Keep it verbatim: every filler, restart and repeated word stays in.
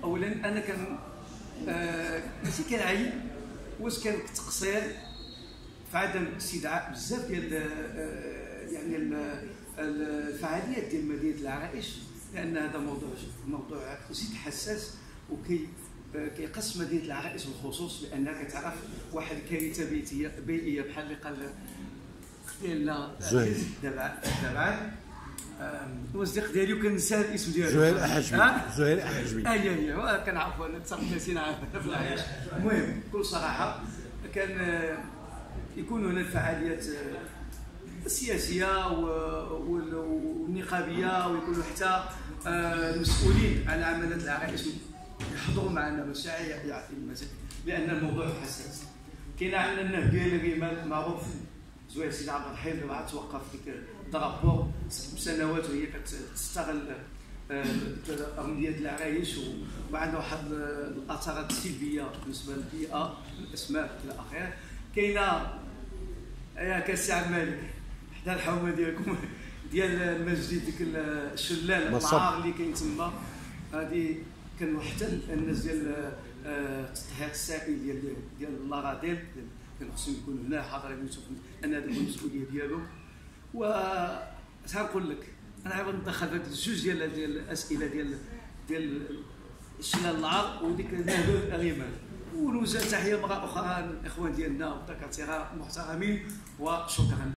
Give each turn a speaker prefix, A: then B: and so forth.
A: اولا انا كان آه ماشي كنعيب واش كان تقصير في عدم استدعاء بزاف ديال آه يعني الفعاليات ديال مدينه العرائش، لان هذا موضوع موضوع جد حساس وكي كيقص مدينه العرائش بالخصوص، لانها كتعرف واحد الكارثه بيئيه بيئيه بحال اللي قال ديالنا دابا دابا المصدق ديالي وكنسى الاسم ديالو
B: زهير احجبي. زهير احجبي
A: اي اي كنعرفوا انا تصرف نسينا في العرائش. المهم بكل صراحه كان يكون هناك فعاليات السياسيه والنقابيه، ويكونوا حتى المسؤولين على عمليات العرائش يحضروا معنا باش يعطي المسائل، لان الموضوع حساس. كاين عندنا النهجه الرمال معروف زوير سيدي عبد الرحيم اللي راه توقف ديك الدرابور سنوات وهي كتستغل أغنية العرايش، وعندها واحد الاثارات السلبيه بالنسبه للبيئه، الاسماك الى اخره. كاينه يا كاسي عبد الملك حدا الحومه ديالكم ديال المسجد، ديك الشلال العار اللي كاين تما، هذه كانوا حتى الناس ديال التطهير السائل ديال ديال لاغاديل كان خصهم يكونوا هنا حاضرين يشوفوا ان هذه المسؤوليه ديالو. و نقول لك انا عاود ندخل هاد الجوج ديال ديال الاسئله ديال ديال الشلال العار وديك النهدو الرمال، ونوجه تحيه مره اخرى للاخوان ديالنا والدكاتره المحترمين، وشكرا.